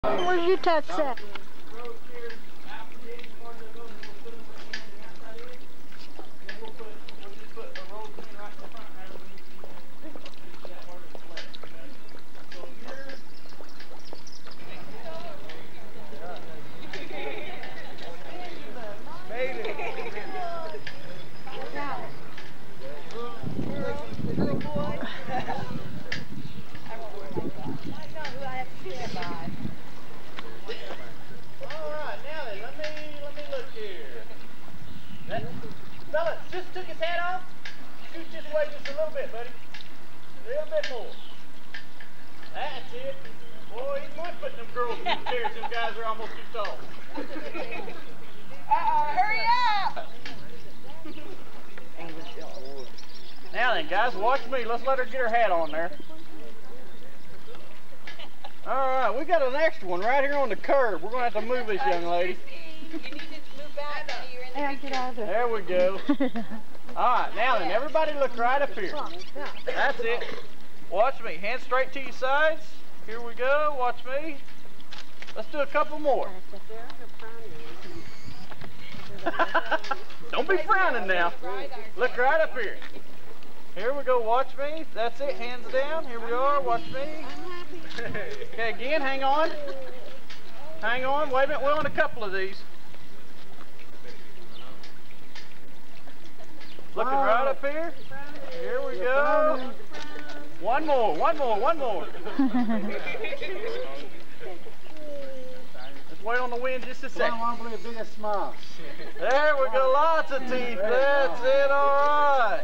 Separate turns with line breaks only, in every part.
Where's your touch at?
Fella, just took his hat off. Scoot this way just a little bit, buddy. A little bit more. That's it. Boy, he's going putting them girls in the chairs. Them guys are almost too tall.
Hurry up!
Now then, guys, watch me. Let's let her get her hat on there. All right, we got an extra one right here on the curb. We're going to have to move this young lady.
You need to move back.
Get out of there.
There we go. All right, now then, everybody look right up here. That's it. Watch me. Hands straight to your sides. Here we go. Watch me. Let's do a couple more. Don't be frowning now. Look right up here. Here we go. Watch me. That's it. Hands down. Here we are. Watch me. Okay, again. Hang on. Hang on. Wait a minute. We're on a couple of these. Looking right up here. Here we go. One more, one more, one more. Let's wait on the wind just a second.
A bigger smile.
There we go, lots of teeth. That's it, all right.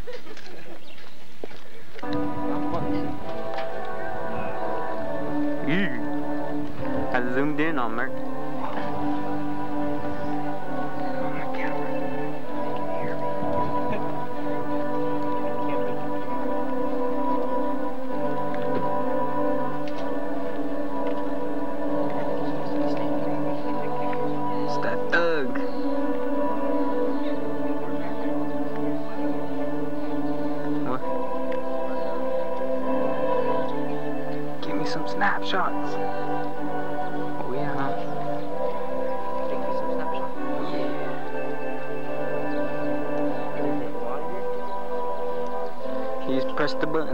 I zoomed in on Merc. Some snapshots. Oh yeah. Take you some snapshots. Yeah. You just press the button.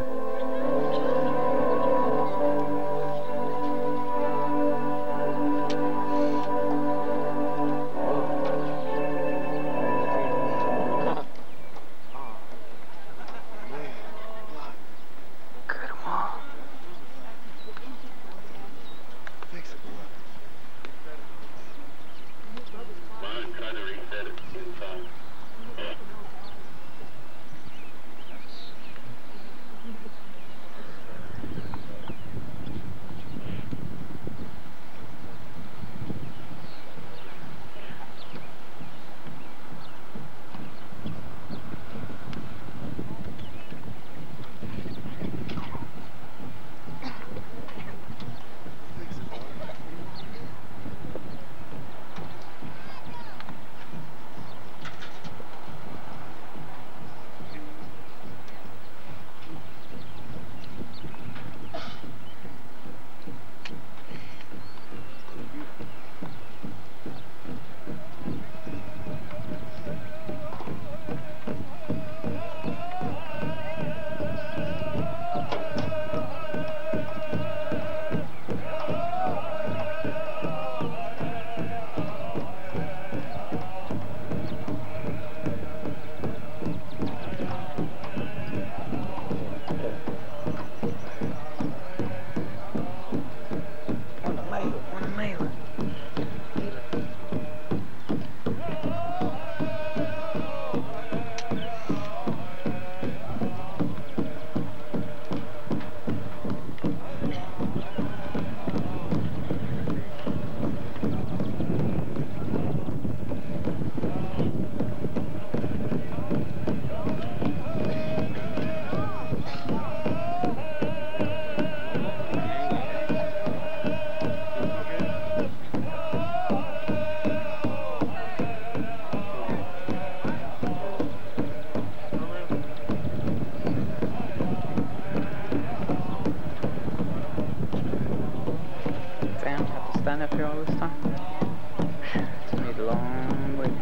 line up here all this time? It's made a long way.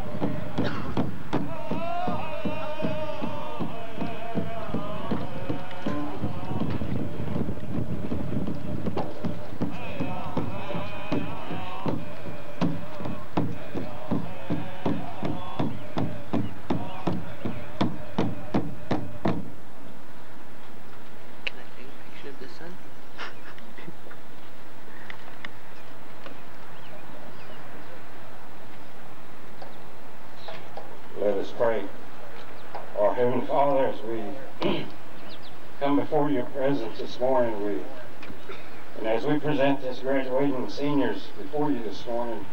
Let us pray. Our Heavenly Father, as we come before your presence this morning, and as we present this graduating seniors before you this morning,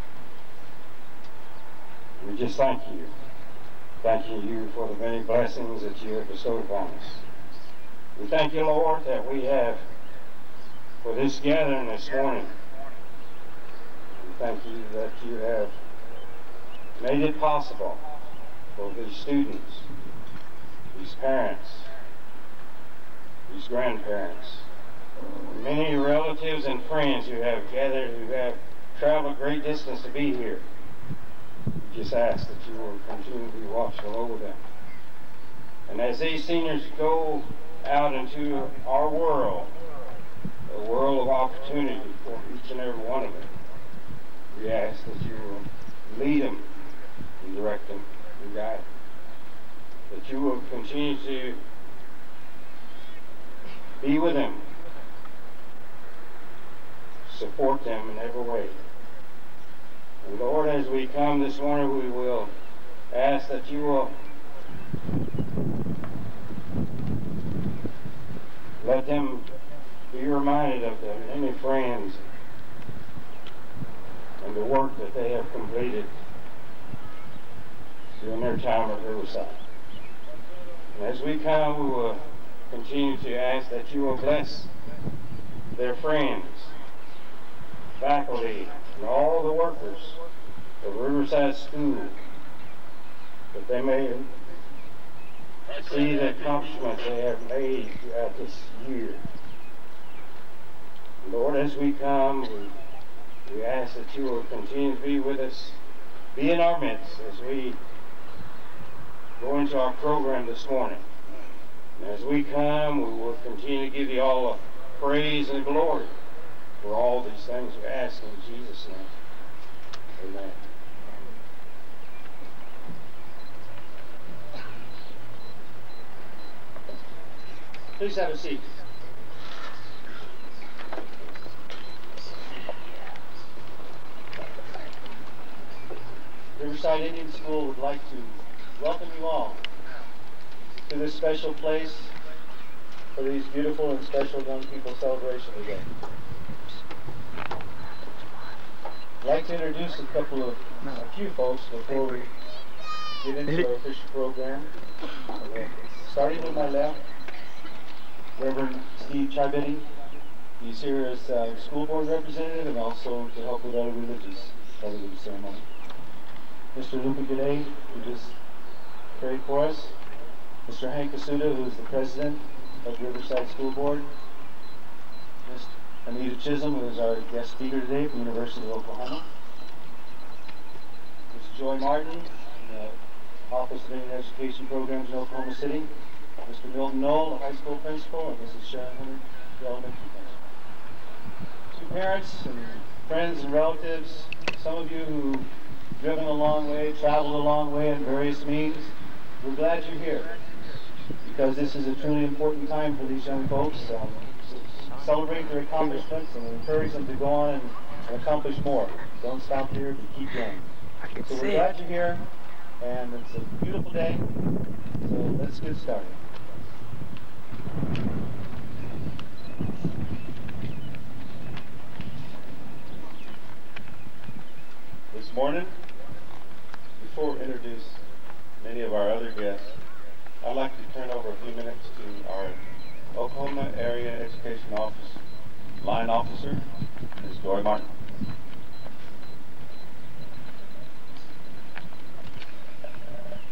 we just thank you. Thanking you for the many blessings that you have bestowed upon us. We thank you, Lord, that we have for this gathering this morning. We thank you that you have made it possible for these students, these parents, these grandparents, many relatives and friends who have gathered, who have traveled great distance to be here. We just ask that you will continue to be watchful over them. And as these seniors go out into our world, a world of opportunity for each and every one of them, we ask that you will lead them and direct them and guide them. That you will continue to be with them, support them in every way. And Lord, as we come this morning, we will ask that you will let them be reminded of the many friends and the work that they have completed during their time at Riverside. And as we come, we will continue to ask that you will bless their friends, faculty, and all the workers of Riverside School, that they may see the accomplishments they have made throughout this year. Lord, as we come, we ask that you will continue to be with us, be in our midst as we go into our program this morning. And as we come, we will continue to give you all the praise and glory for all these things we ask in Jesus' name. Amen. Please have a seat. Riverside Indian School would like to welcome you all to this special place for these beautiful and special young people celebration today. I'd like to introduce a few folks before we get into our official program. Starting with my left, Reverend Steve Chibetti. He's here as school board representative and also to help with other religious ceremony. Mr. Luca Gade, who just prayed for us. Mr. Hank Kasuda, who is the president of Riverside School Board. Ms. Anita Chisholm, who is our guest speaker today from the University of Oklahoma. Ms. Joy Martin, the Office of Indian Education Programs in Oklahoma City. Mr. Milton Knoll, the high school principal, and Mrs. Sharon Hunter, the elementary principal. To parents and friends and relatives, some of you who've driven a long way, traveled a long way in various means, we're glad you're here, because this is a truly important time for these young folks. Celebrate their accomplishments and encourage them to go on and accomplish more. Don't stop here, but keep going. So we're glad you're here, and it's a beautiful day, so let's get started. This morning, before we introduce many of our other guests, I'd like to turn over a few minutes to our Oklahoma Area Education Office line officer, Ms. Joy Martin.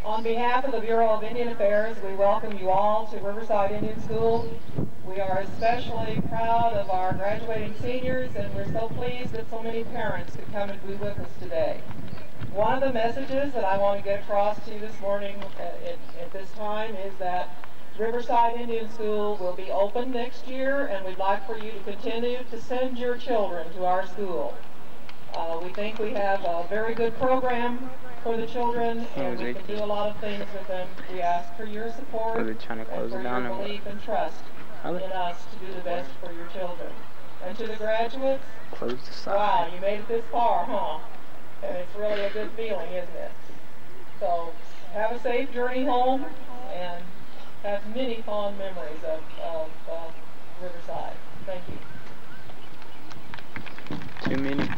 On behalf of the Bureau of Indian Affairs, we welcome you all to Riverside Indian School. We are especially proud of our graduating seniors, and we're so pleased that so many parents could come and be with us today. One of the messages that I want to get across to you this morning at this time is that Riverside Indian School will be open next year, and we'd like for you to continue to send your children to our school. We think we have a very good program for the children, and we can do a lot of things with them. We ask for your support and for your belief and trust in us to do the best for your children. And to the graduates, wow, you made it this far, huh? And it's really a good feeling, isn't it? So have a safe journey home and have many fond memories of Riverside. Thank you.
Too many.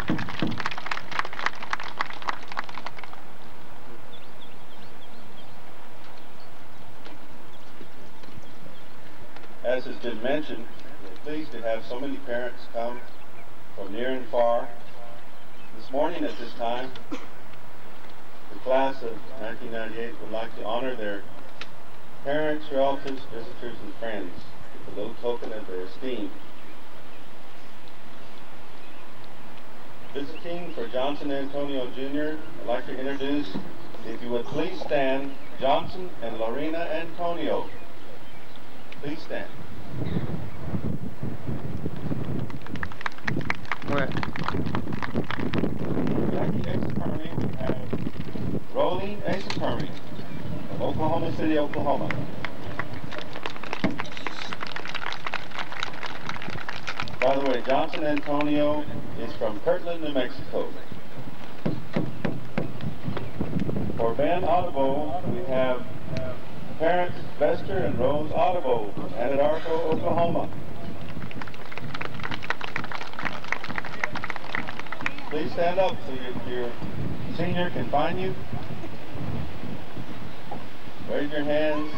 As has been mentioned, we're pleased to have so many parents come from near and far. This morning at this time, the class of 1998 would like to honor their parents, relatives, visitors, and friends with a little token of their esteem. Visiting for Johnson Antonio Jr., I'd like to introduce, if you would please stand, Johnson and Lorena Antonio. Please stand.
Where?
Jackie Exapermy, we have Rolling Exapermy of Oklahoma City, Oklahoma. By the way, Johnson Antonio is from Kirtland, New Mexico. For Ben Audubon, we have parents Lester and Rose Audubon from Anadarko, Oklahoma. Please stand up so your senior can find you. Raise your hands.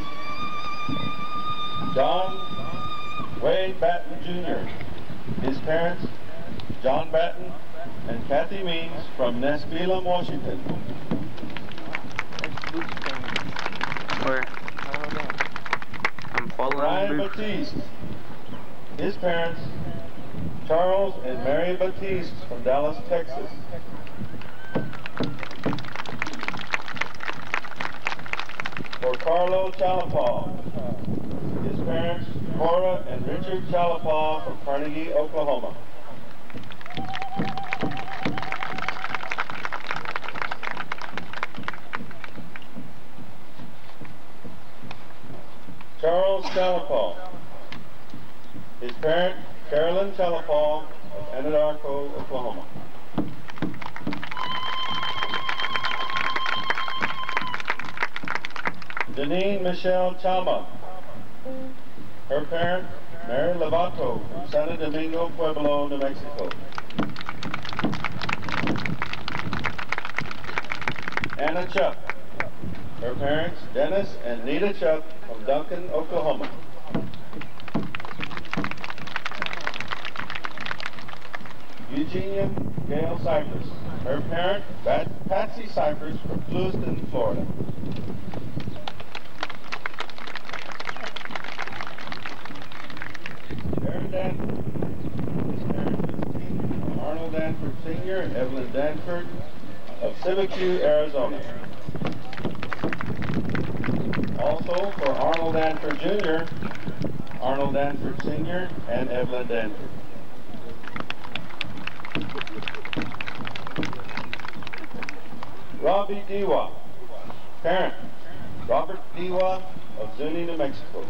John Wade Batten Jr. His parents, John Batten and Kathy Means from Nesbelum, Washington.
Where? I'm following
Brian Batiste. His parents, Charles and Mary Batiste from Dallas, Texas. For Carlo Chalapaw. His parents, Cora and Richard Chalapaw from Carnegie, Oklahoma. Charles Chalapaw. His parent, Carolyn Chalapaw of Anadarko, Oklahoma. Janine Michelle Chama. Her parent, Mary Lovato from Santo Domingo, Pueblo, New Mexico. Anna Chuck. Her parents, Dennis and Nita Chuck from Duncan, Oklahoma. Eugenia Gail Cypress. Her parent, Patsy Cypress from Lewiston, Florida. Aaron Danford. His parents, Christine Arnold Danford Sr. and Evelyn Danford of Civicue, Arizona. Also for Arnold Danford Jr., Arnold Danford Sr. and Evelyn Danford. Robbie Dewa. Parent, Robert Dewa of Zuni, New Mexico.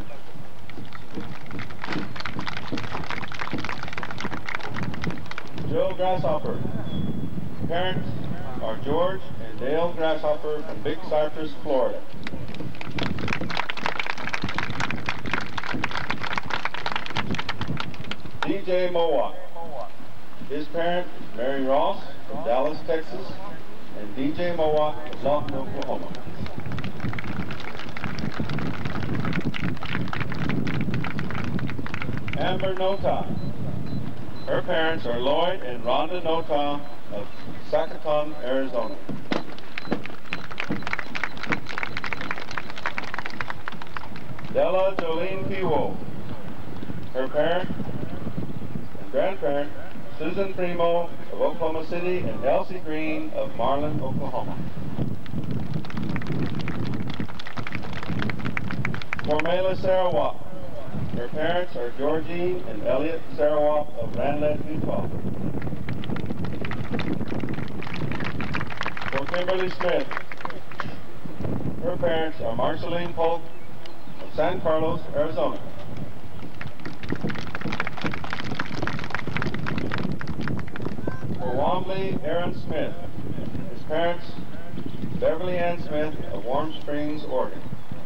Joe Grasshopper. Parents are George and Dale Grasshopper from Big Cypress, Florida. DJ Mowat. His parent, Mary Ross from Dallas, Texas, and DJ Mowat of Lawton, Oklahoma. Amber Nota. Her parents are Lloyd and Rhonda Nota of Sacaton, Arizona. Della Jolene Piwo. Her parent and grandparent, Susan Primo of Oklahoma City and Elsie Green of Marlin, Oklahoma. Formela Sarawak. Her parents are Georgine and Elliot Sarawak of Ranelette, Utah. For Kimberly Smith. Her parents are Marceline Polk of San Carlos, Arizona. For Wambley Aaron Smith. His parents, Beverly Ann Smith of Warm Springs, Oregon.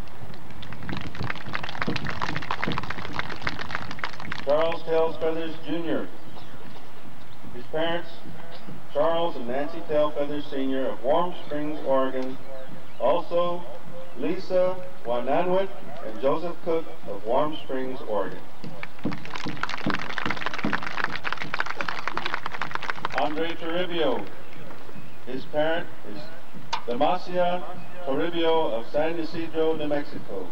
Charles Tails Feathers Jr. His parents, Charles and Nancy Tail Feathers Sr. of Warm Springs, Oregon. Also, Lisa Wananwit and Joseph Cook of Warm Springs, Oregon. Andre Toribio. His parent is Demacia Toribio of San Ysidro, New Mexico.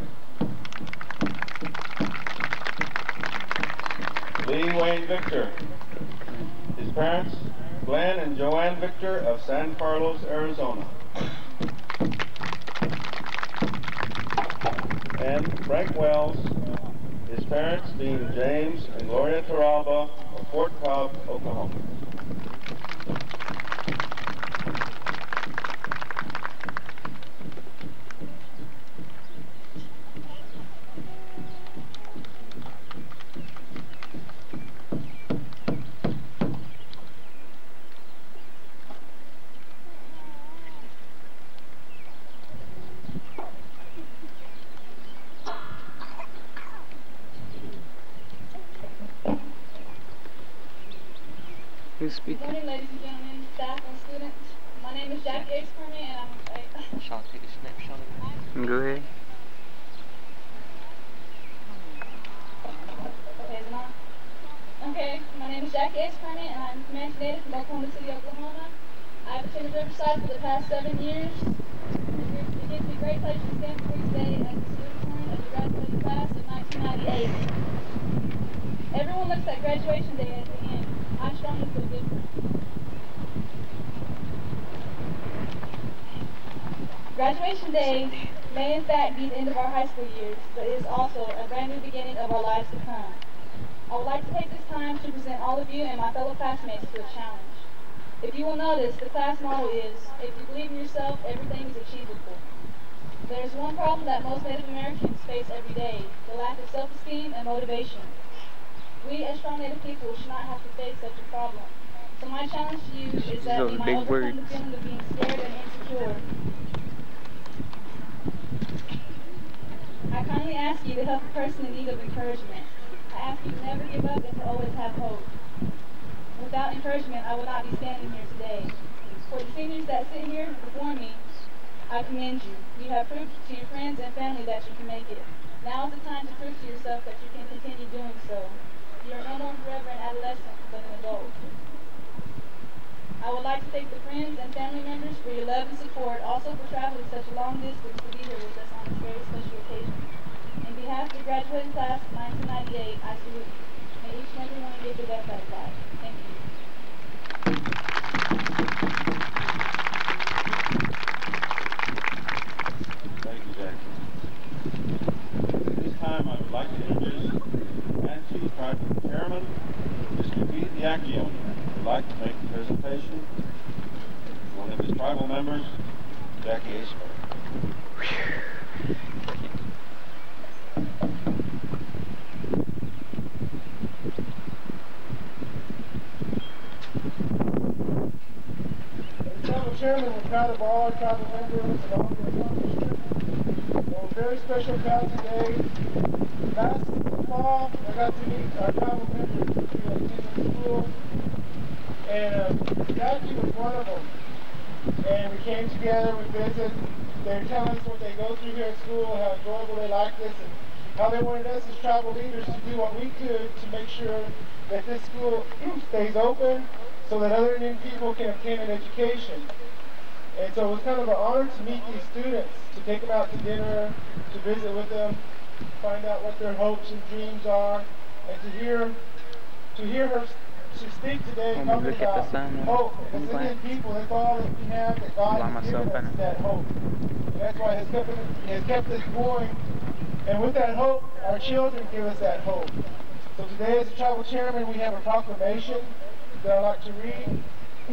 Lee Wayne Victor. His parents, Glenn and Joanne Victor of San Carlos, Arizona. And Frank Wells, his parents being James and Gloria Taralba of Fort Cobb, Oklahoma.
Who's
Good
speaking?
morning, ladies and gentlemen, staff and students. My name is Jackie H. Permy, and I'm
Shall I take a snapshot of it? Go ahead.
okay, is it on? Okay, my name is Jackie H. Permy, and I'm Comanche native from Oklahoma City, Oklahoma. I've attended Riverside for the past 7 years. It gives me great pleasure to stand before you today as the student of the graduating class of 1998. Everyone looks at graduation day at the end. I strongly feel different. Graduation day may in fact be the end of our high school years, but it is also a brand new beginning of our lives to come. I would like to take this time to present all of you and my fellow classmates to a challenge. If you will notice, the class motto is, if you believe in yourself, everything is achievable. There is one problem that most Native Americans face every day, the lack of self-esteem and motivation. We as strong Native people should not have to face such a problem. So my challenge to you is that we might overcome the feeling of being scared and insecure. I kindly ask you to help a person in need of encouragement. I ask you to never give up and to always have hope. Without encouragement, I would not be standing here today. For the seniors that sit here before me, I commend you. You have proved to your friends and family that you can make it. Now is the time to prove to yourself that you can continue doing so. You are no more forever an adolescent, but an adult. I would like to thank the friends and family members for your love and support, also for traveling such a long distance to be here with us on this very special occasion. In behalf of the graduating class of 1998, I salute you. May each and every one give the best out of life. Thank you.
Thank you, Jackie. At this time, I would like to introduce Nancy Tribal Chairman, Mr. Keith Yakion, who would like to make the presentation. One of his tribal members, Jackie Ashford.
Tribal Chairman, we're proud of all our tribal members and all their accomplishments. On a very special proud today. Last fall, I got to meet our tribal members who attended school, and Jackie was one of them. And we came together, we visited. They were telling us what they go through here at school, how enjoyable they like this, and how they wanted us as tribal leaders to do what we could to make sure that this school stays open so that other Indian people can obtain an education. And so it was kind of an honor to meet these students, to take them out to dinner, to visit with them. find out what their hopes and dreams are, and to hear her speak today,
When we
talking
look at the
about
sun,
hope.
I'm
It's
glad.
in people. That's all that we have, that God
By
has given
myself,
us,
innit?
that hope. And that's why He has kept us going. And with that hope, our children give us that hope. So today, as a tribal chairman, we have a proclamation that I'd like to read.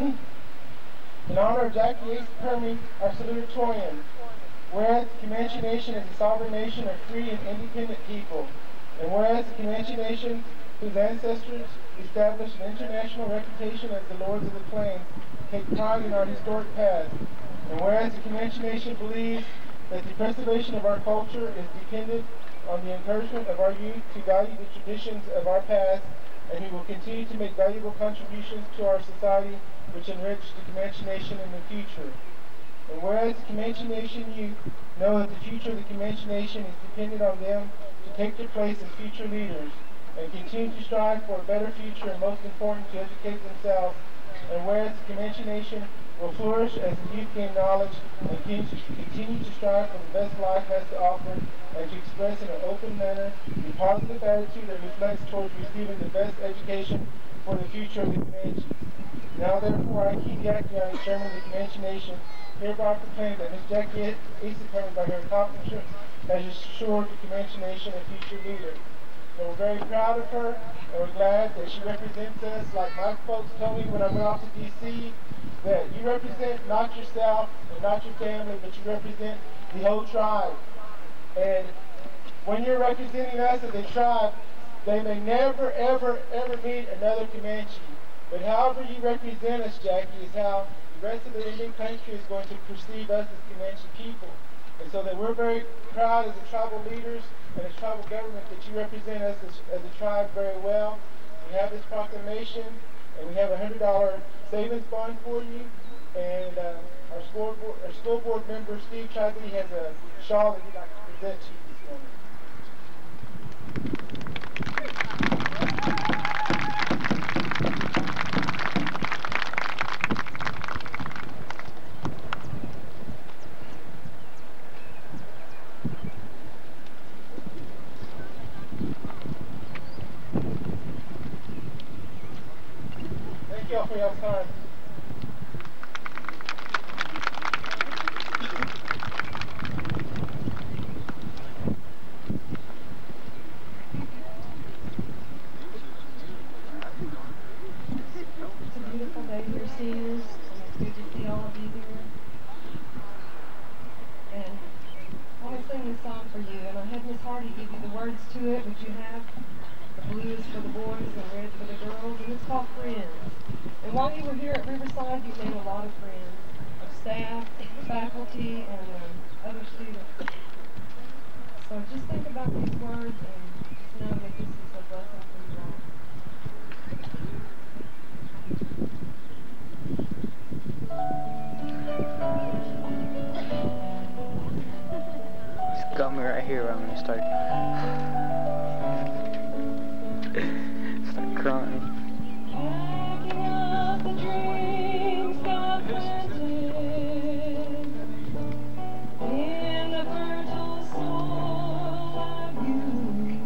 In honor of Jackie Ace Permy, our salutatorian. Whereas the Comanche Nation is a sovereign nation of free and independent people. And whereas the Comanche Nation, whose ancestors established an international reputation as the Lords of the Plains, take pride in our historic past. And whereas the Comanche Nation believes that the preservation of our culture is dependent on the encouragement of our youth to value the traditions of our past, and who will continue to make valuable contributions to our society which enrich the Comanche Nation in the future. And whereas the Comanche Nation youth know that the future of the Comanche Nation is dependent on them to take their place as future leaders, and continue to strive for a better future, and most important, to educate themselves. And whereas the Comanche Nation will flourish as the youth gain knowledge and continue to strive for the best life has to offer, and to express in an open manner a positive attitude that reflects towards receiving the best education for the future of the Comanches. Now therefore I, Keith Yakian, Chairman of the Comanche Nation, hereby proclaim that Ms. Jackie Ace Permy, by her accomplishment, has assured the Comanche Nation a future leader. So we're very proud of her, and we're glad that she represents us. Like my folks told me when I went off to D.C., that you represent not yourself and not your family, but you represent the whole tribe. And when you're representing us as a tribe, they may never, ever, ever meet another Comanche. But however you represent us, Jackie, is how the rest of the Indian country is going to perceive us as Comanche people. And so that we're very proud as a tribal leaders and as tribal government that you represent us as a tribe very well. We have this proclamation, and we have a $100 savings bond for you. And our school board member, Steve Chidley, has a shawl that he'd like to present to you this morning. Thank you all for your time.
It's a beautiful day here, seniors, and it's good to see all of you here. And I want to sing this song for you, and I had Miss Hardy give you the words to it, which you have. The blue is for the boys and red for the girls, and it's called Friends. And while you were here at Riverside, you made a lot of friends, of staff, faculty, and other students. So just think about these words and just know that this is a blessing for you all.
It's got me right here when I'm gonna start crying.
Packing up the dreams God planted in the fertile soil of you,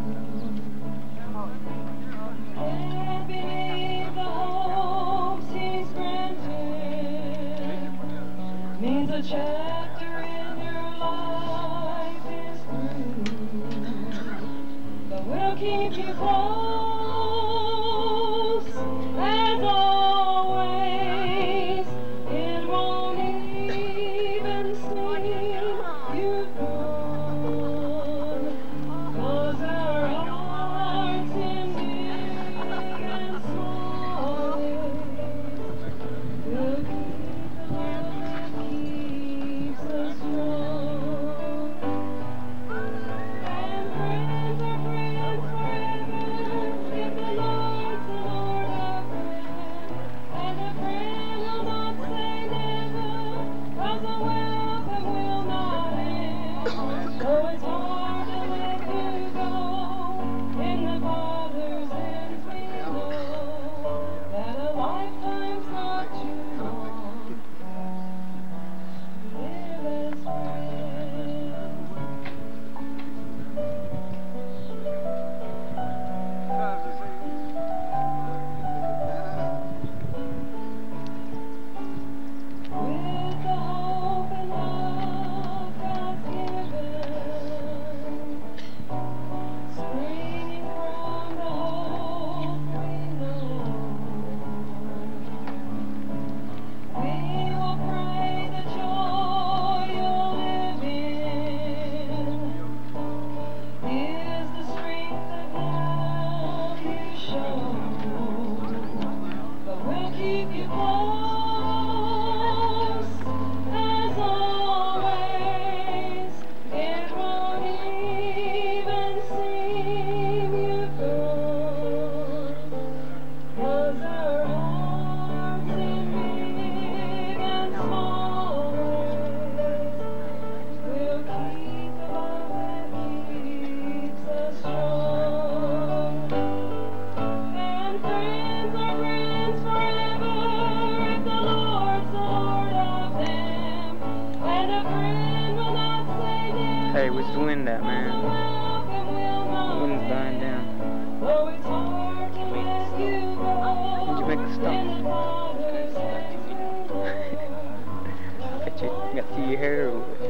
and beneath the hopes He's granted means a chapter in your life is through, but we'll keep you close. As always, it won't even seem you've gone, 'cause our hearts in big and small will keep the love that keeps us strong. And friends are friends forever.
Where's the wind at, man? The wind's dying down. Why'd you make a stop? Bet you got to your hair over it.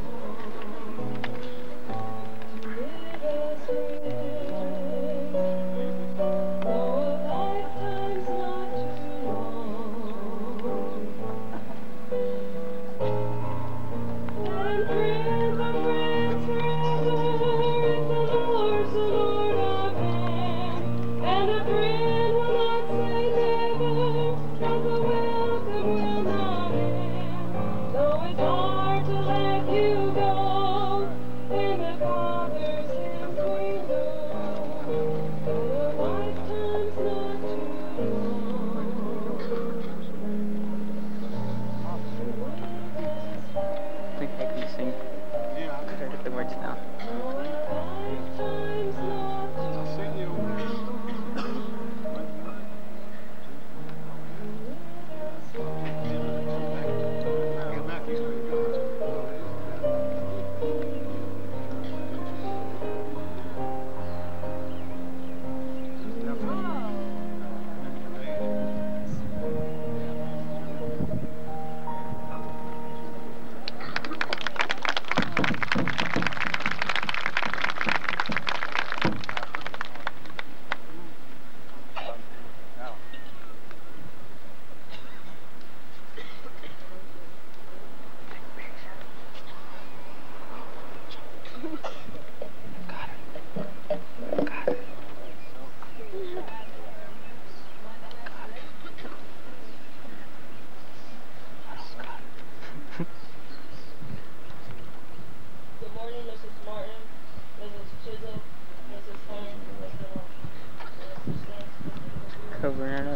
Covering it up.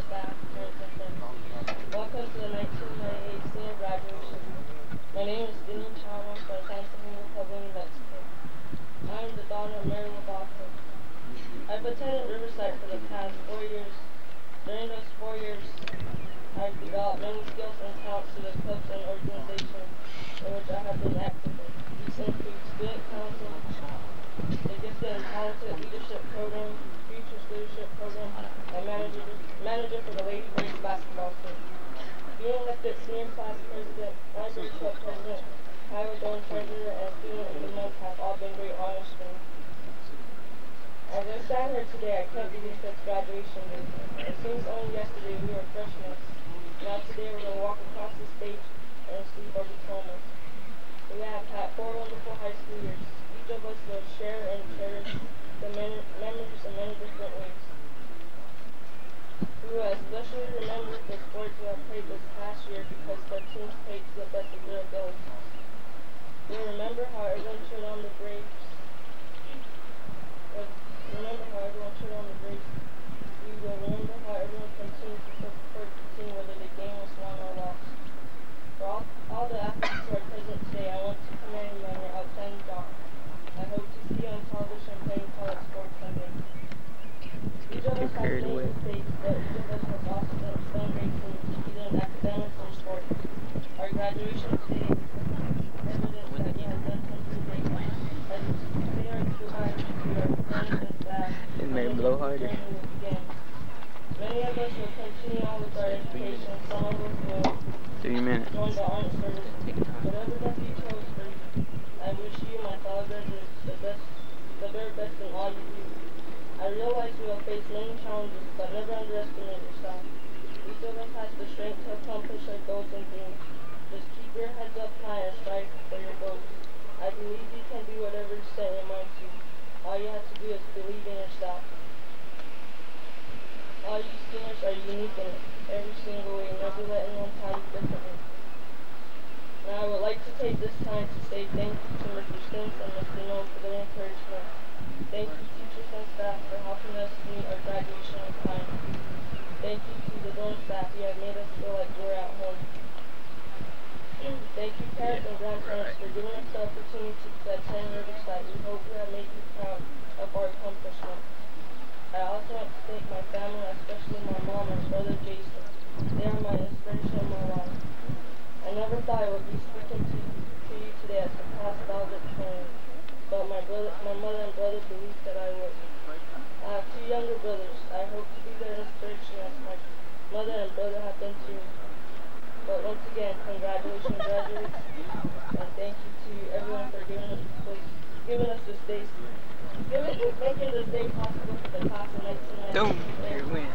Welcome to the 1998 Senior Graduation. My name is Denny Chalmers from San Antonio, New Mexico. I am the daughter of Mary Anadarko. I've attended Riverside for the past 4 years. During those 4 years, I've developed many skills and talents to the clubs and organizations in which I have been active in. These include student council, the Gifted and Talented Leadership Program, Futures Leadership Program, and manager for the Lady Braves basketball team. Being elected senior class president, library club president, Iowa Zone treasurer, and student of the month have all been great honors for me. As I stand here today, I can't believe it's graduation day. It seems only yesterday we were freshmen. Now today we're going to walk across the stage and receive our diplomas. We have had 4 wonderful high school years. Each of us will share and cherish the memories in many different ways. We will especially remember the sports we have played this past year because the teams played to the best of their abilities. We will remember how everyone cheered on the Braves. We will remember how everyone continued to support the team whether the game was won or lost. For all the athletes who are present today, I want to commend you on your outstanding job. I hope to see you on television playing college sports someday. Each of us has made mistakes, but each of us has also done great things, either in academics or sports. Our graduation today is evidence that you have done something great. As we say our goodbyes to our friends and staff,
It may blow harder.
Many of us will continue on with our education. Some of us will
3 minutes.
join the armed service. Whatever that you chose for you, I wish you, my fellow graduates, the very best in all you do. I realize you will face many challenges, but never underestimate yourself. Each of us has the strength to accomplish our goals and dreams. Just keep your heads up high and strive for your goals. I believe you can do whatever you set your mind to. All you have to do is believe in yourself. All you seniors are unique in every single way. Never let anyone tell you differently. Now I would like to take this time to say thank you to Mr. Stintz and Mr. Noel for their encouragement. Thank you teachers and staff for helping us meet our graduation on time. Thank you to the dorm staff. You have made us feel like we're at home. Thank you parents and grandparents for giving us the opportunity to attend Riverside. We hope we have made you proud of our accomplishment. I also want to thank my family, especially my mom and brother Jason. They are my inspiration in my life. I never thought I would be speaking to you today as the past Velvet Twin, mother and brother believed that I would. I have 2 younger brothers. I hope to be their inspiration as my mother and brother have been to me. But once again, congratulations, graduates, and thank you to everyone for giving us this day, making this day possible for the class of 1992.
Don't you win.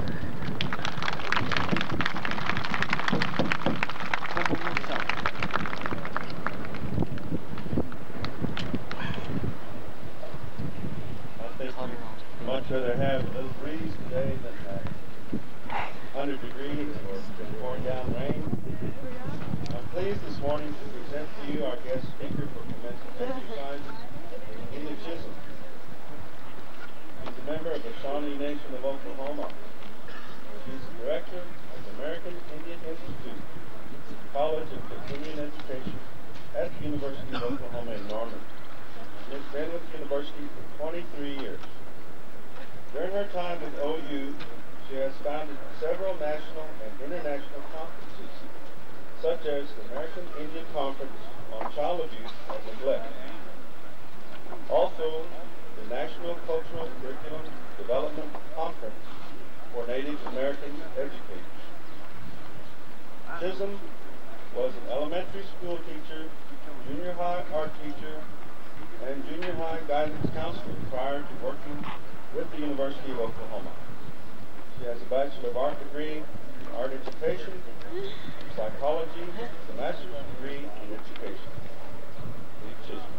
I'd much rather have a little breeze today than 100 degrees or pouring down rain. I'm pleased this morning to present to you our guest speaker for commencement exercises, Ina Chisholm. She's a member of the Shawnee Nation of Oklahoma. She's the director of the American Indian Institute, College of Continuing Education at the University of Oklahoma in Norman. She has been with the university for 23 years. During her time with OU, she has founded several national and international conferences, such as the American Indian Conference on Child Abuse and Neglect. Also, the National Cultural Curriculum Development Conference for Native American Educators. Chisholm was an elementary school teacher, junior high art teacher, and junior high guidance counselor prior to working with the University of Oklahoma. She has a Bachelor of Art degree in Art Education, Psychology, and a Master's degree in Education. Lee Chisholm.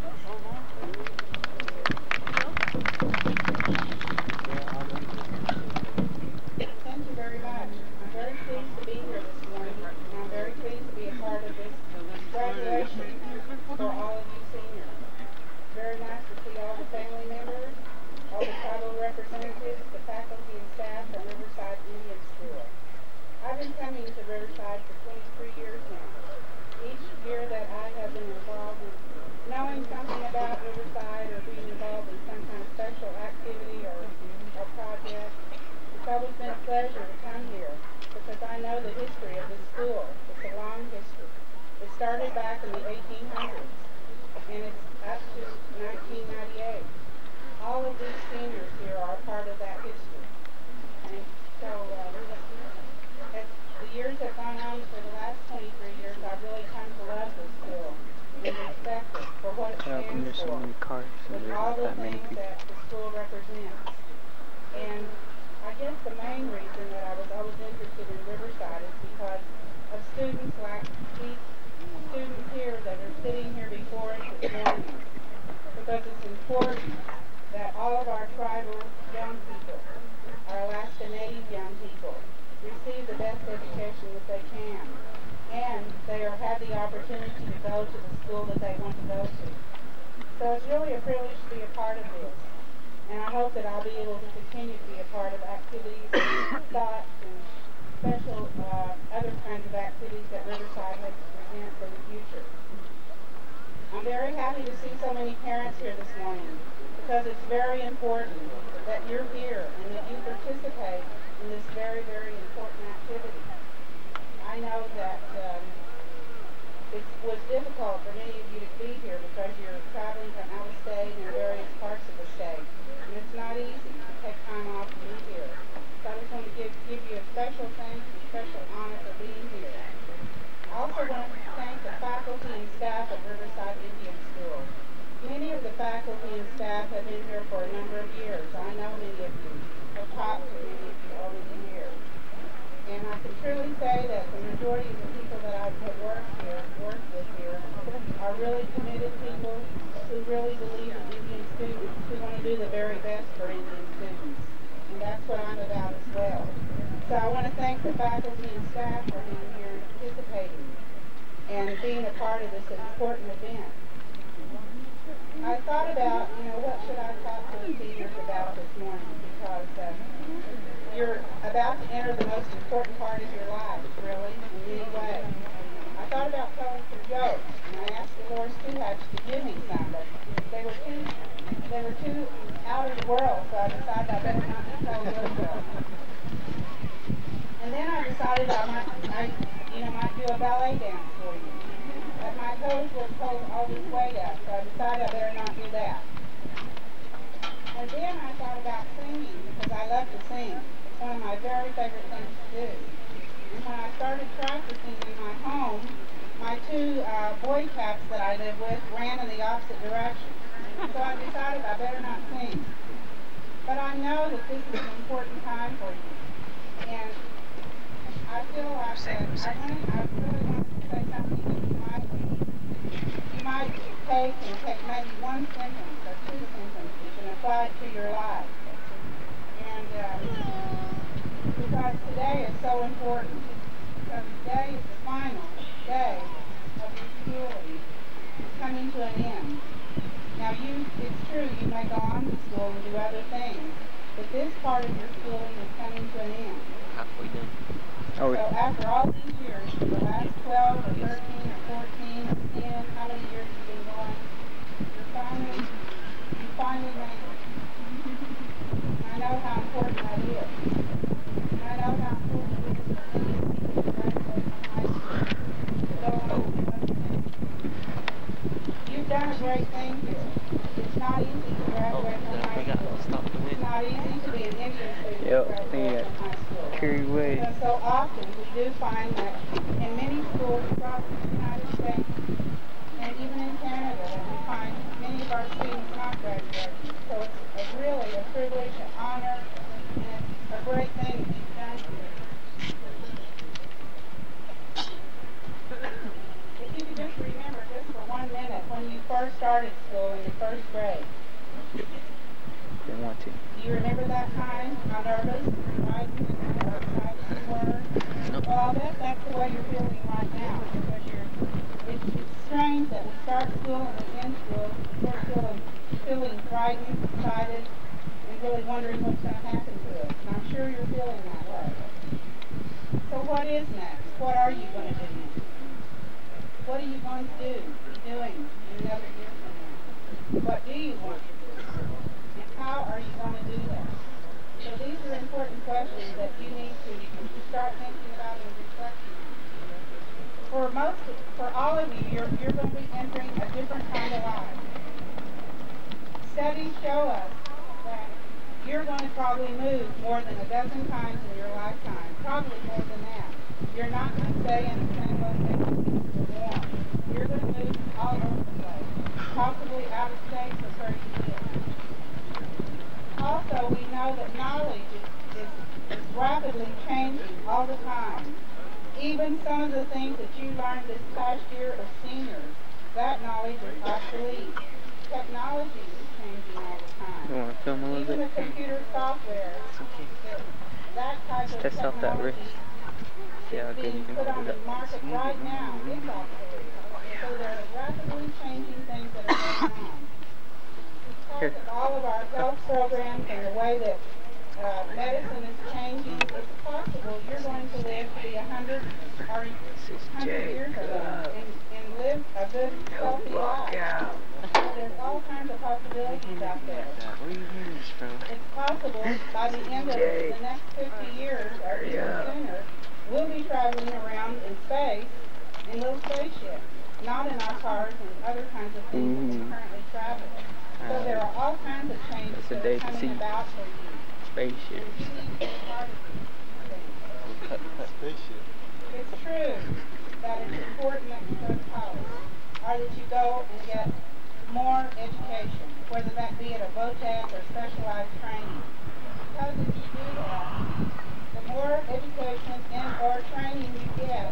Thank you very much. I'm very pleased to be here this morning, and I'm very pleased to be a part of this graduation for all of you seniors. Very nice to see all the family members, all the tribal representatives, the faculty and staff from Riverside Indian School. I've been coming to Riverside for 23 years now. Each year that I have been involved in knowing something about Riverside or being involved in some kind of special activity or project, it's always been a pleasure to come here because I know the history of this school. It's a long history. It started back in the 1800s and it's up to 1998. All of these seniors here are part of that history. And so as the years have gone on for the last 23 years, I've really come to love this school and respect it for what it stands for, with all the things that the school represents. And I guess the main reason that I was always interested in Riverside is because of students like these students here that are sitting here before us this morning. Because it's important that all of our tribal young people, our Alaska Native young people, receive the best education that they can. And they have the opportunity to go to the school that they want to go to. So it's really a privilege to be a part of this. And I hope that I'll be able to continue to be a part of activities, and thoughts, and special other kinds of activities that Riverside has to present for the future. I'm very happy to see so many parents here this morning because it's very important that you're here and that you participate in this very, very important activity. I know that it was difficult for many of you to be here because you're traveling from out of state and various parts of the state. And it's not easy to take time off to be here. So I just want to give you a special thanks and special honor for being here. I also want to thank the faculty and staff at Riverside Indian School. Many of the faculty and staff have been here for a number of years. I know many of you. I've talked to many of you over the years. And I can truly say that the majority of the people that I've worked with here are really committed people who really believe in Indian students, who want to do the very best for Indian students. And that's what I'm about as well. So I want to thank the faculty and staff for being here and participating and being a part of this important event. I thought about, what should I talk to the seniors about this morning, because you're about to enter the most important part of your life, really, in many ways. I thought about telling some jokes, and I asked Dolores Tuhach to give me some, but they were too out of the world, so I decided I better not tell those jokes. And then I decided I might do a ballet dance for you. But my toes were pulled all this way up, so I decided I better not do that. Again, I thought about singing because I love to sing. It's one of my very favorite things to do. And when I started practicing in my home, my two boy cats that I live with ran in the opposite direction. So I decided I better not sing. But I know that this is an important time for you. And I feel like that I really want to say something that you might take maybe one sentence or two sentences and apply it to your life. And because today is so important. Because today is the final day of your schooling. It's coming to an end. Now it's true, you may go on to school and do other things, but this part of your schooling is coming to an end.
Halfway done.
So after all these years, for the last 12 or 13 or 14 or 10, how many years you've been going, you finally made it. I know how important that is. And I know how important it is for any of you to graduate from high school, to go on to do other things. You've done a great thing here. It's not easy to graduate from high school. It's not easy to be an Indian student to graduate from high school. Because so often we do find that in many schools across the United States and even in Canada that we find many of our students not graduating. So it's really a privilege, an honor, and it's a great thing that you've done here. If you could just remember just for 1 minute when you first started school in the first grade.
Didn't want to.
Do you remember that time? How nervous, frightened, and how excited you were?
Nope.
Well, I'll bet that's the way you're feeling right now, because it's strange that we start school and we end school, we're feeling frightened, excited, and really wondering what's going to happen to us. And I'm sure you're feeling that way. So what is next? What are you going to do next? What are you going to do, doing in another year from now? What do you want to do? And how are you going to do that? So these are important questions that you need to start thinking about and reflecting on. For all of you, you're going to be entering a different kind of life. Studies show us that you're going to probably move more than a dozen times in your lifetime, probably more than that. You're not going to stay in the same location for long. You're going to move all over the place, possibly out of state or where you live. Also, we know that knowledge is rapidly changing all the time. Even some of the things that you learned this past year as seniors, that knowledge is obsolete. Technology is changing all the time.
You want to film a little
Even
bit?
the computer software, that type of
Test out that
technology
wrist. See how
is
good you
being
can
put
hold
on
it
the
up.
market right now. It's obsolete. So there are rapidly changing things that are going on. Because of all of our health programs and the way that medicine is changing, it's possible you're going to live to be 100 or 100 years old and live a good, healthy life. So there's all kinds of possibilities out there.
Where are you hearing this from?
It's possible by the end of the next 50 years or even sooner, we'll be traveling around in space in little spaceships, not in our cars and other kinds of things that we currently travel. So there are all kinds of changes that are coming about for you.
Spaceships.
It's true that it's important that you go to college, or that you go and get more education, whether that be at a VOTEC or specialized training. Because if you do that, the more education or training you get,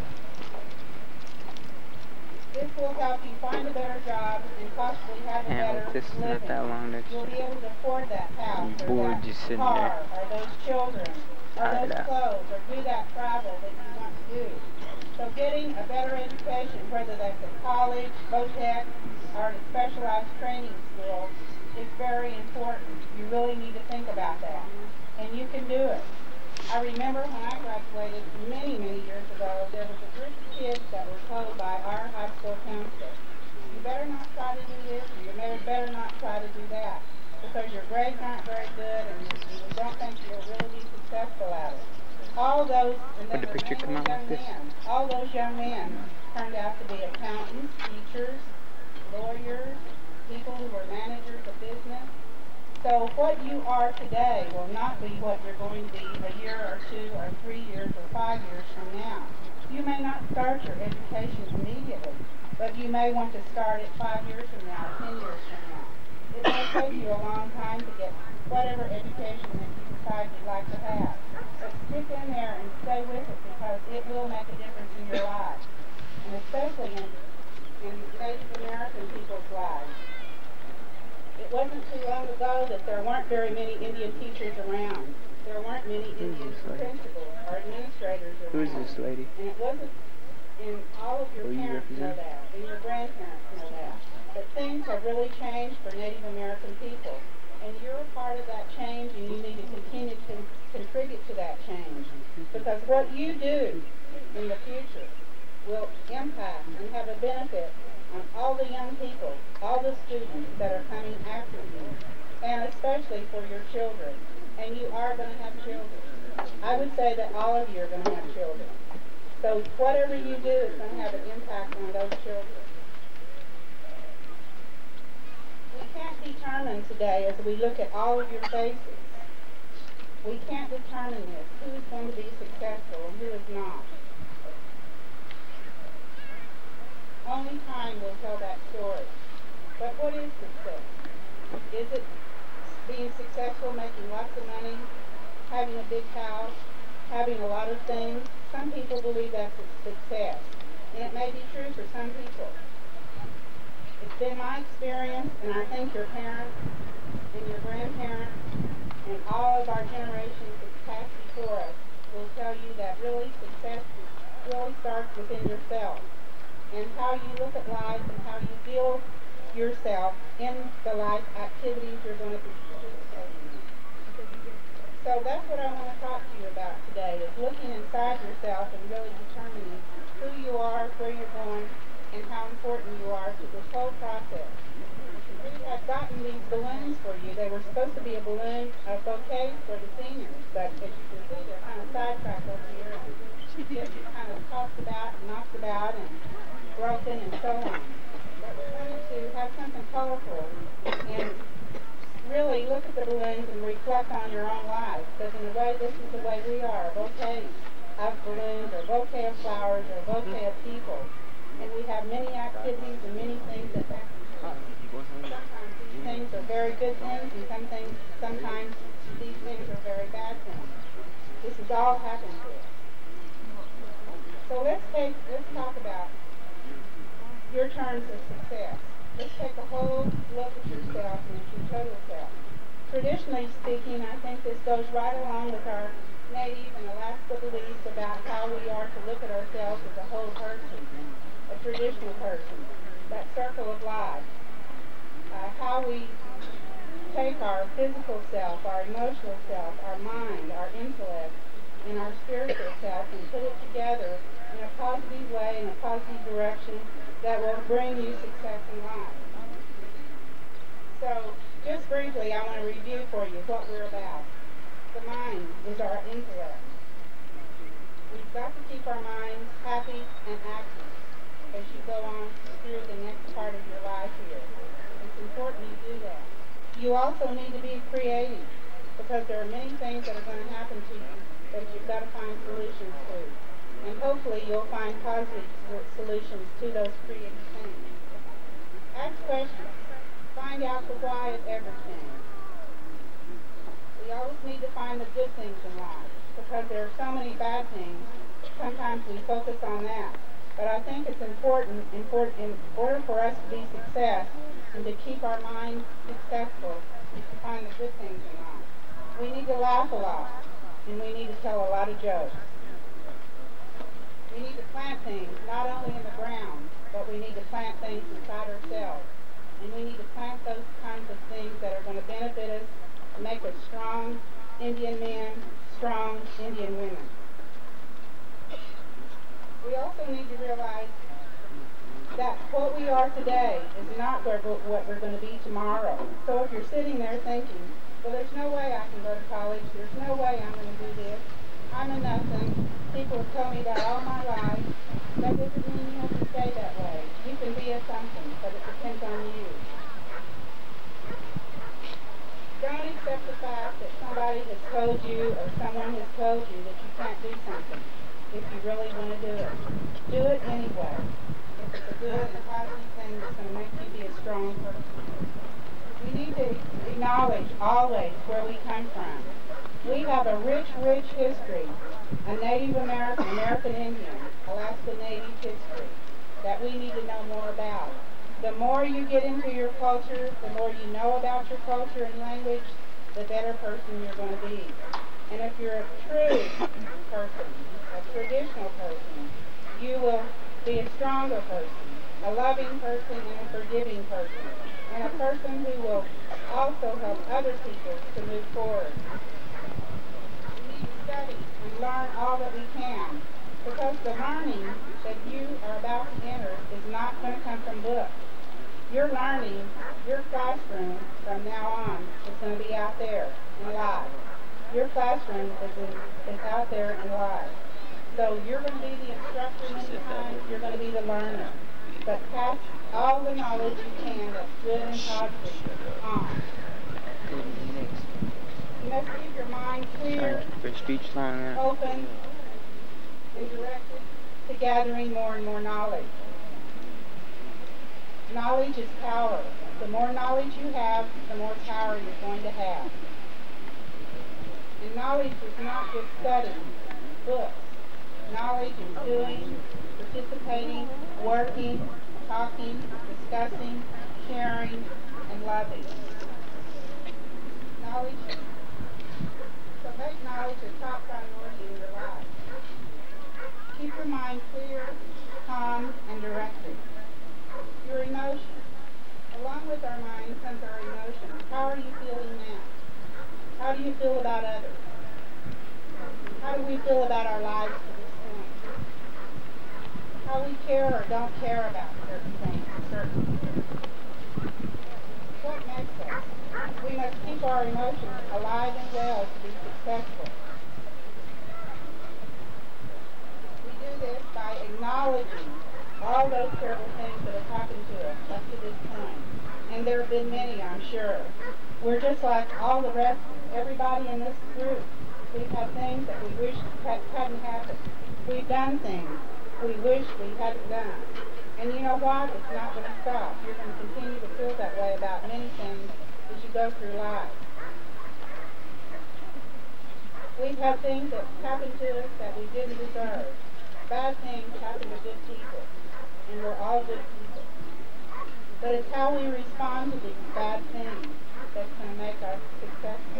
this will help you find a better job and possibly have a better
This is not that long.
living. You'll be able to afford that house or
bored just
that
sitting
car
there.
or those children or those clothes or do that travel that you want to do. So getting a better education, whether that's at college, VOTEC, or at a specialized training school, is very important. You really need to think about that. And you can do it. I remember when I graduated many, many years ago, there was a group of kids that were told by our high school counselor, you better not try to do this, or you better not try to do that, because your grades aren't very good and you don't think you'll really be successful at it. All those, and then all those young men turned out to be accountants, teachers, lawyers, people who were managers of business. So what you are today will not be what you're going to be a year or 2 or 3 years or 5 years from now. You may not start your education immediately, but you may want to start it 5 years from now, 10 years from now. It may take you a long time to get whatever education that you decide you'd like to have. But stick in there and stay with it because it will make a difference in your life, and especially in Native American people's lives. It wasn't too long ago that there weren't very many Indian teachers around. There weren't many Indian principals or administrators around.
Who is this lady?
And it wasn't, and all of your parents know that, and your grandparents know that. But things have really changed for Native American people. And you're a part of that change, and you need to continue to contribute to that change. Because what you do in the future will impact and have a benefit on all the young people, all the students that are coming after you, and especially for your children. And you are going to have children. I would say that all of you are going to have children. So whatever you do is going to have an impact on those children. We can't determine today, as we look at all of your faces, we can't determine this, who is going to be successful and who is not. Only time will tell that story. But what is success? Is it being successful, making lots of money, having a big house, having a lot of things? Some people believe that's a success, and it may be true for some people. It's been my experience, and I think your parents and your grandparents and all of our generations that passed before us will tell you that really success really starts within yourself, and how you look at life and how you feel yourself in the life activities you're going to be participating in. So that's what I want to talk to you about today, is looking inside yourself and really determining who you are, where you're going, and how important you are to this whole process. We have gotten these balloons for you. They were supposed to be a bouquet for the seniors, but as you can see, they're kind of sidetracked over here and just kind of tossed about and knocked about and broken and so on. But we wanted to have something colorful and really look at the balloons and reflect on your own life, because in a way, this is the way we are, a bouquet of balloons, or a bouquet of flowers, or a bouquet of people. And we have many activities and many things that happen. Sometimes these things are very good things, and sometimes these things are very bad things. This has all happened to us. So let's talk about your terms of success. Let's take a whole look at yourself and at your total self. Traditionally speaking, I think this goes right along with our Native and Alaska beliefs about how we are to look at ourselves as a whole person, a traditional person, that circle of life. How we take our physical self, our emotional self, our mind, our intellect, and our spiritual self and put it together in a positive way, in a positive direction that will bring you success in life. So, just briefly, I want to review for you what we're about. The mind is our intellect. We've got to keep our minds happy and active as you go on through the next part of your life here. It's important you do that. You also need to be creative, because there are many things that are going to happen to you that you've got to find solutions to. And hopefully you'll find positive solutions to those creative things. Ask questions. Find out the why of everything. We always need to find the good things in life, because there are so many bad things. Sometimes we focus on that. But I think it's important in order for us to be success and to keep our minds successful is to find the good things in life. We need to laugh a lot, and we need to tell a lot of jokes. We need to plant things, not only in the ground, but we need to plant things inside ourselves. And we need to plant those kinds of things that are going to benefit us and make us strong Indian men, strong Indian women. We also need to realize that what we are today is not what we're going to be tomorrow. So if you're sitting there thinking, well, there's no way I can go to college, there's no way I'm going to do this, I'm a nothing, people have told me that all my life, that doesn't mean you have to stay that way. You can be a something, but it depends on you. Don't accept the fact that somebody has told you or someone has told you that you can't do something if you really want to do it. Do it anyway. If it's a good and positive thing that's going to make you be a strong person. We need to acknowledge always where we come from. We have a rich, rich history, a Native American, American Indian, Alaska Native history that we need to know more about. The more you get into your culture, the more you know about your culture and language, the better person you're going to be. And if you're a true person, a traditional person, you will be a stronger person, a loving person and a forgiving person, and a person who will also help other people to move forward. We need to study and learn all that we can, because the learning that you are about to enter is not going to come from books. Your learning, your classroom from now on is going to be out there and live. Your classroom is out there and live. So you're going to be the instructor many times, you're going to be the learner. But pass all the knowledge you can that's good and positive on. You must keep your mind clear, open, and directed to gathering more and more knowledge. Knowledge is power. The more knowledge you have, the more power you're going to have. And knowledge is not just studying books. Knowledge is doing, participating, working, talking, discussing, sharing, and loving. Knowledge. So make knowledge a top priority in your life. Keep your mind clear, calm, and directed. Your emotions. Along with our mind comes our emotions. How are you feeling now? How do you feel about others? How do we feel about our lives to this point? How we care or don't care about certain things, certain people. What makes us? We must keep our emotions alive and well to be successful. We do this by acknowledging all those terrible things that have happened to us up to this point. And there have been many, I'm sure. We're just like all the rest, everybody in this group. We've had things that we wish hadn't happened. We've done things we wish we hadn't done. And you know what? It's not going to stop. You're going to continue to feel that way about many things as you go through life. We've had things that happened to us that we didn't deserve. Bad things happen to good people. And we're all good people. But it's how we respond to these bad things that's going to make us successful.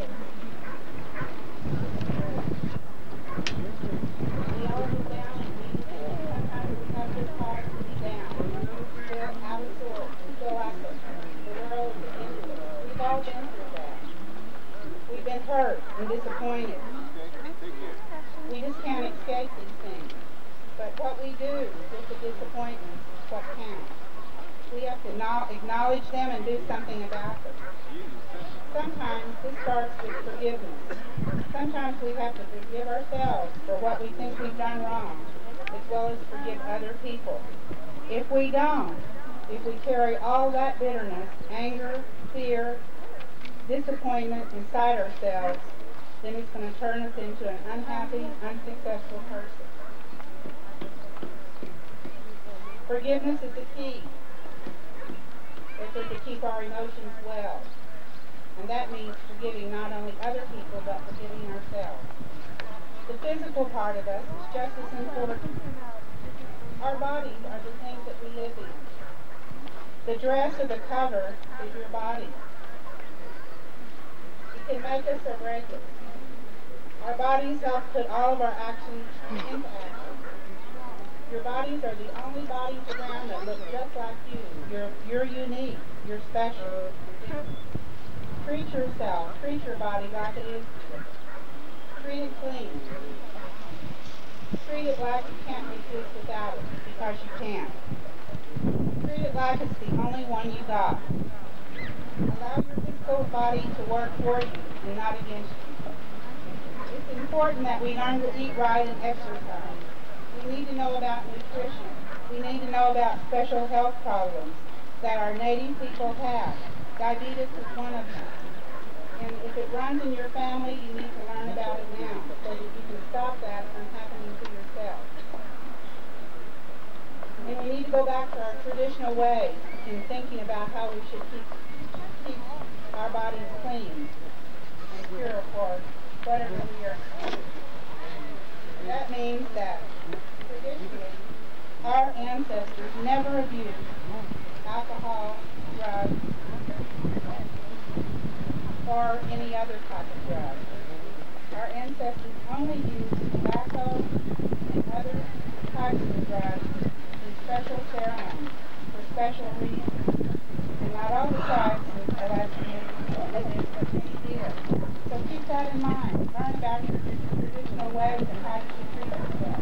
We all look down and we sometimes we have this cause to be down. We feel out of sorts. We feel like the world is ended. We've all been through that. We've been hurt and disappointed. We just can't escape these things. But what we do with the disappointments is what counts. We have to acknowledge them and do something about them. Sometimes this starts with forgiveness. Sometimes we have to forgive ourselves for what we think we've done wrong, as well as forgive other people. If we don't, if we carry all that bitterness, anger, fear, disappointment inside ourselves, then it's going to turn us into an unhappy, unsuccessful person. Forgiveness is the key if we're to keep our emotions well. And that means forgiving not only other people, but forgiving ourselves. The physical part of us is just as important. Our bodies are the things that we live in. The dress or the cover is your body. It can make us or break us. Our bodies help put all of our actions into action. Your bodies are the only bodies around that look just like you. You're unique. You're special. Treat yourself. Treat your body like it is. Treat it clean. Treat it like you can't exist without it, because you can't. Treat it like it's the only one you got. Allow your physical body to work for you and not against you. It's important that we learn to eat right and exercise. We need to know about nutrition. We need to know about special health problems that our native people have. Diabetes is one of them. And if it runs in your family, you need to learn about it now so that you can stop that from happening to yourself. And we need to go back to our traditional ways in thinking about how we should keep our bodies clean and pure for whatever we are doing. That means that traditionally, our ancestors never abused alcohol, drugs, or any other type of drug. Our ancestors only used tobacco and other types of drugs in special ceremonies for special reasons. And not all the tribes are as many did. So keep that in mind. Learn about your traditional ways and how you should treat yourself.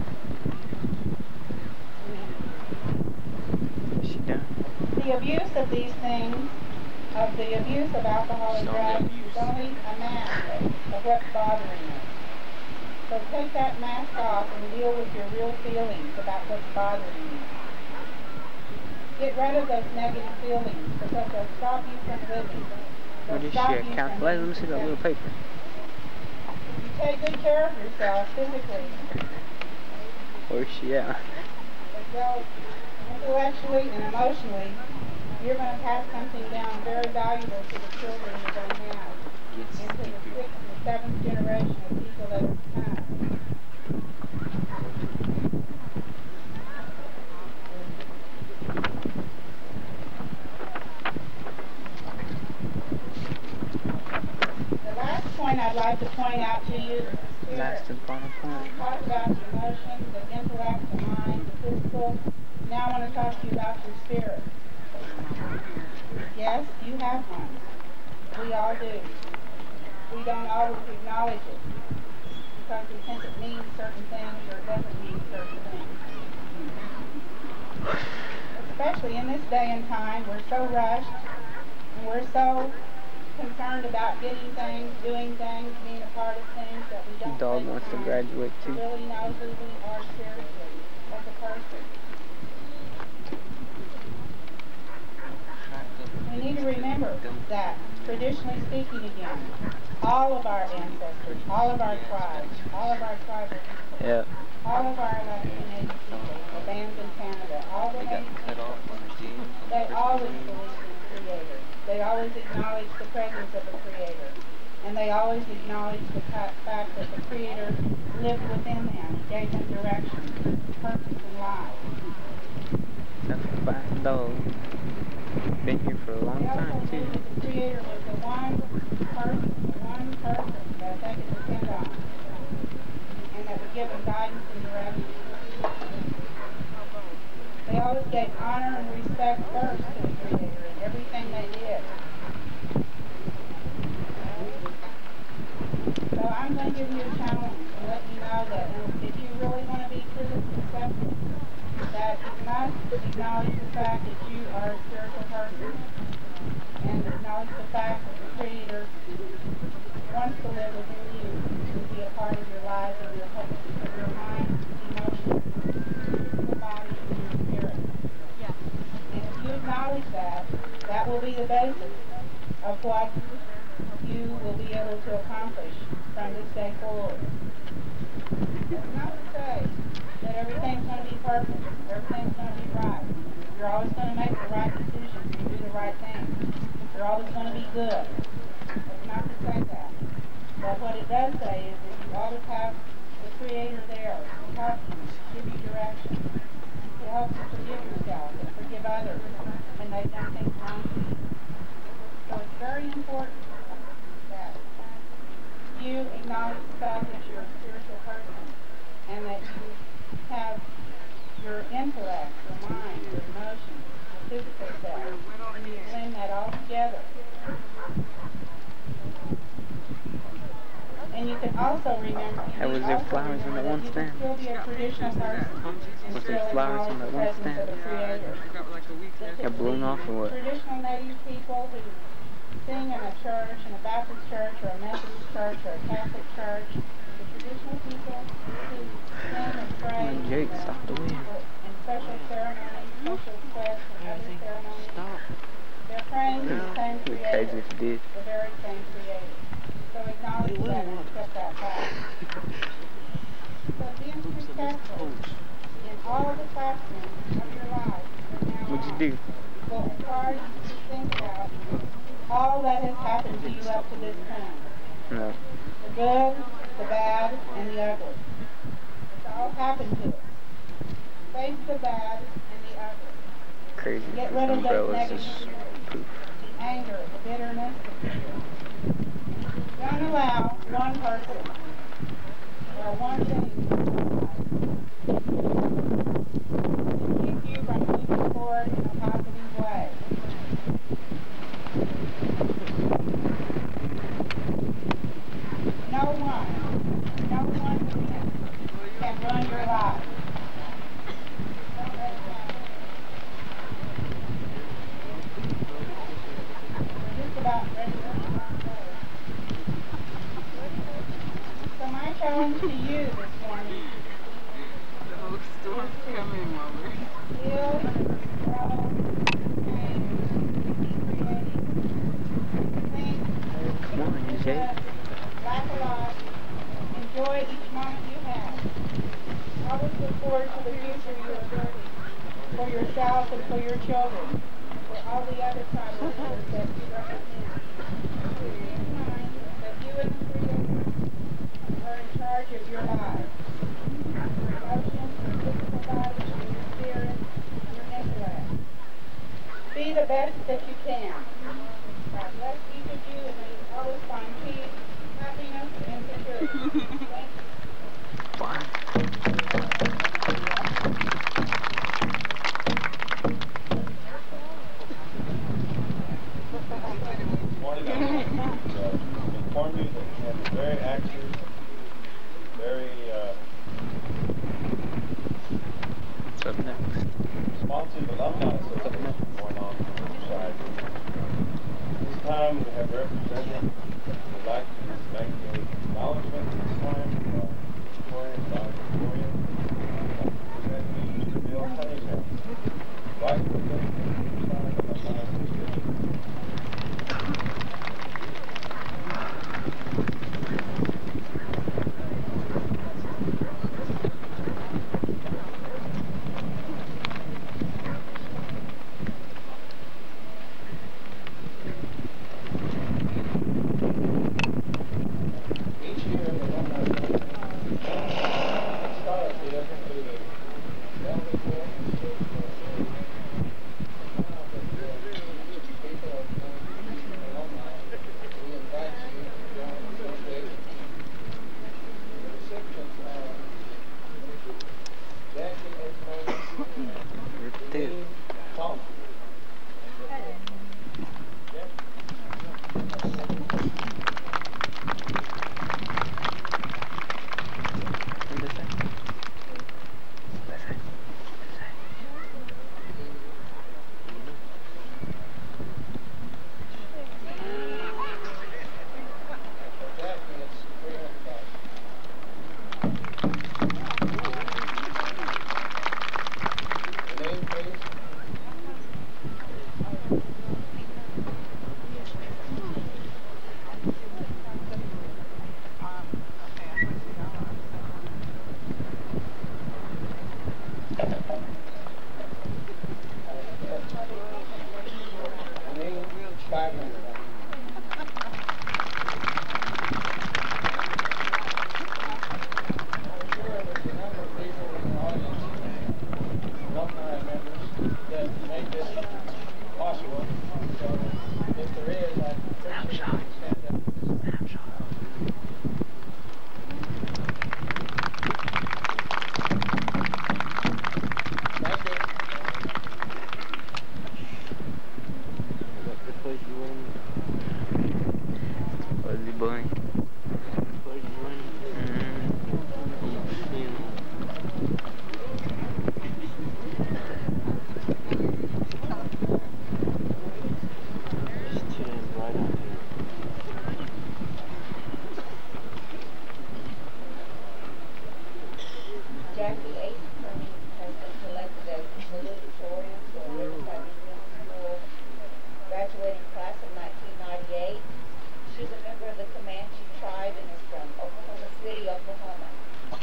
The abuse of these things, of the abuse of alcohol and drugs, is only a mask of what's bothering you. So take that mask off and deal with your real feelings about what's bothering you. Get rid of those negative feelings because they'll stop you from living.
What is she, a calculator? Let me see that little paper.
If you take good care of yourself physically,
Where's she at?
as well intellectually and emotionally, you're going to pass something down very valuable to the children you're going to have, into the 6th and 7th generation of people that are to come. The last point I'd like to point out to you is the spirit.
Last and final point.
We talked about the emotions, the intellect, the mind, the physical. Now I want to talk to you about your spirit. Yes, you have one. We all do. We don't always acknowledge it because we think it means certain things or it doesn't mean certain things. Especially in this day and time, we're so rushed and we're so concerned about getting things, doing things, being a part of things that we don't
Dog
take
wants to
time
graduate too.
really know who we are spiritually as a person. We need to remember that, traditionally speaking again, all of our ancestors, all of our tribes, all of our tribal people,
Yep.
all of our Alaska Native people, the bands in Canada, all the Native people, they always believed in the Creator. They always acknowledged the presence of the Creator. And they always acknowledged the fact that the Creator lived within them, gave them direction, purpose, and life.
That's a fine dog. Been here for a long time too.
The Creator was the one person that they could depend on, and that would give them guidance and direction. They always gave honor and respect first to the Creator in everything they did. So I'm going to give you a challenge and let you know that if you really want to be truly successful, that you must acknowledge the fact that you are a spiritual person and acknowledge the fact that the Creator wants to live within you and be a part of your life and your mind, emotions, your body, and your spirit. And if you acknowledge that, that will be the basis of what you will be able to accomplish from this day forward. That's not to say that everything's going to be perfect, everything's going to be right. You're always going to make the right decisions and do the right thing. You're always going to be good. That's not to say that. But what it does say is that you always have the Creator there to help you, to give you direction, to help you forgive yourself and forgive others when they've done things wrong to you. So it's very important that you acknowledge the fact that you're a spiritual person and that you have your intellect, your mind, your emotions, your physical self, and you blend that all together. And you can also remember,
Was there flowers on that one
you
stand?
can still be a traditional person and
Was
still
there flowers on
acknowledge
that
the
one
presence
stand?
of the Creator.
Got blown off or what?
Traditional Native people who sing in a church, in a Baptist church, or a Methodist church, or a Catholic church, the traditional people who sing and pray
Jake stopped the wind.
in special ceremonies, special quests, and other ceremonies, they're praying to the same
It'd be
Creator,
crazy if it did.
the very same Creator.
do.
will encourage you to think about all that has happened to you up to this point.
No.
The good, the bad, and the ugly. It's all happened to us. Face the bad and the ugly.
Crazy.
Get rid of those
Umbrellas
negative
just
feelings,
poof.
the anger, the bitterness, the fear. Don't allow one person or one thing to keep you from moving forward in a positive way. No one can run your life. Don't let it down. We're just about ready to move on forward. So my challenge to you this morning
The whole storm coming while we're
heal, grow, change, be creative, think,
Come on, Jay.
laugh a lot, enjoy each moment you have. Always look forward to the future you are building for yourself and for your children, and for all the other tribal members that you represent. Keep in mind that you and the Creator are in charge of your lives, your emotions, your physical body, your spirit, your intellect. Be the best that you can. God bless each of you, and may you always find peace, happiness, and security. Thank you.
Fine.
Morning. Inform you that we have a very active, very
What's up next?
responsive alumni association going on the Riverside. This time we have a representative who would like to make an acknowledgement this time. Victoria, Victoria. Present to Mr. Bill Cunningham. Vice President of the Riverside Alumni Association.
Each year, the alumni association scholarship to the elderly poor and skilled poor. Now that people are going to be alumni, we invite you to join the association. The recipients are Jackie Edmond and Dean Thompson.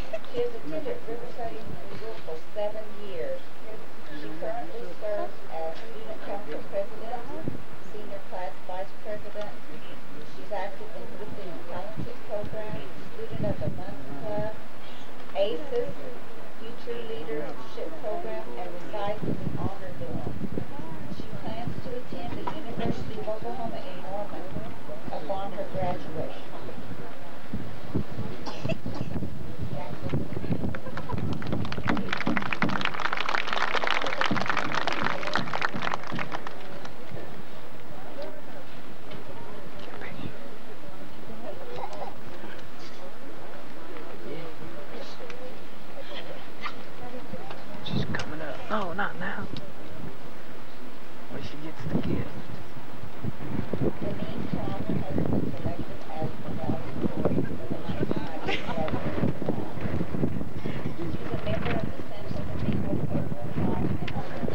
Riverside for 7 years. She currently serves as
student council president, senior class vice president. She's active within the scholarship program, student of the month club, ACES, future leadership program, and resides in the honor dorm. She plans to attend the University of Oklahoma in Norman upon her graduation.
She's coming up. No, not now. When she gets the gift.
Denise Chalmers has been selected as the valedictorian for the 1997 class. She's a member of the Central Cathedral Choral Choir and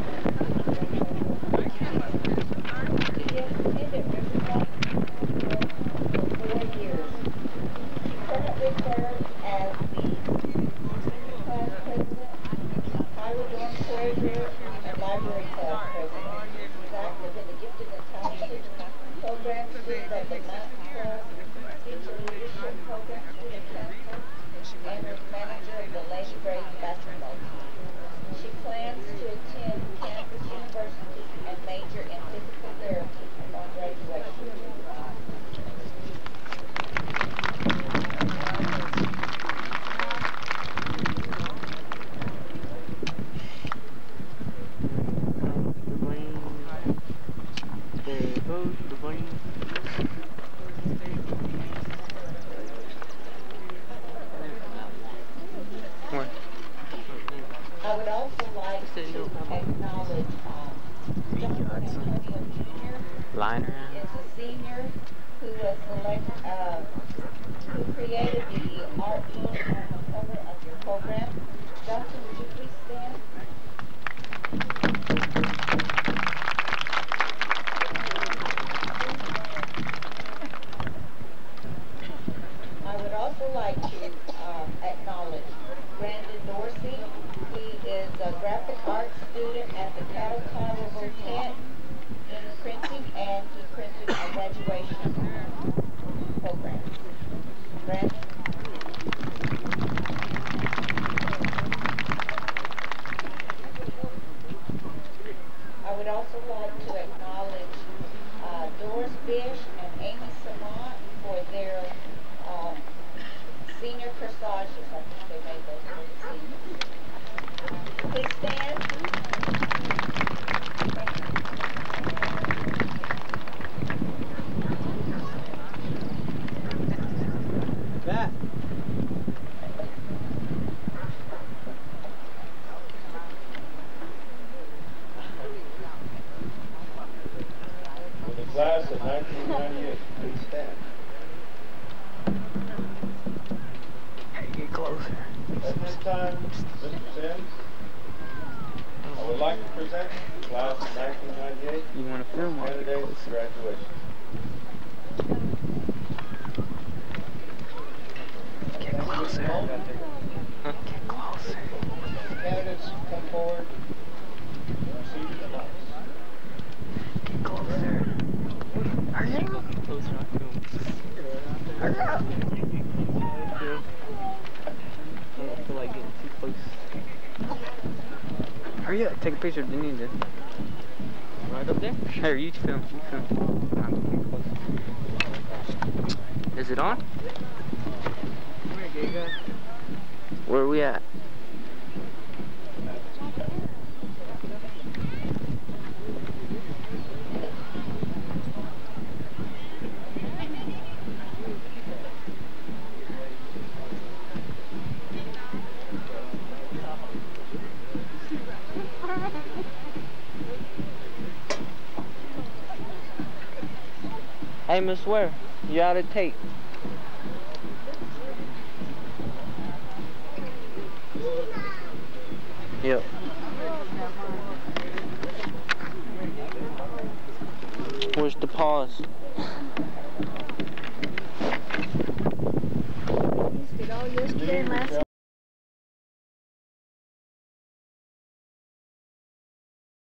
she has attended Riverside for 4 years. She currently serves as the senior class president, Highway Dorm treasurer, and library class president. She's active in the gifted and talented program, student of the month club, teacher leadership program, student council, and is manager of the Lady Braves basketball team. She plans to attend Kansas University and major in physical therapy upon graduation. I would also like to acknowledge Jonathan Antonio Jr.
Liner.
is a senior who was who created the artwork on the cover of your program. Jonathan, would you please stand? I would also like to acknowledge Brandon Dorsey. He is a graphic arts student at the Cattle Carnival tent in printing, and he printed a graduation program. Brandon? I would also like to acknowledge Doris Bish and Amy Samant for their senior corsages. I think they made those for the seniors. Please stand.
That.
For the class of 1998, please stand.
Get closer.
At this time, Mr. Sims, I would like to present the class of 1998
You want to film or get
candidates
closer?
for graduation.
Get closer. Get closer.
Candidates come forward and receive the notes.
Get closer. Hurry up. Hurry up. I feel like getting too close. Hurry up. Take a picture of the ninja. Right up there? Here, you film. You film. I'm getting close. Is it on? Where are we at? Hey, Miss Ware, you out of tape? Yep. Where's the pause?
Did all yesterday and last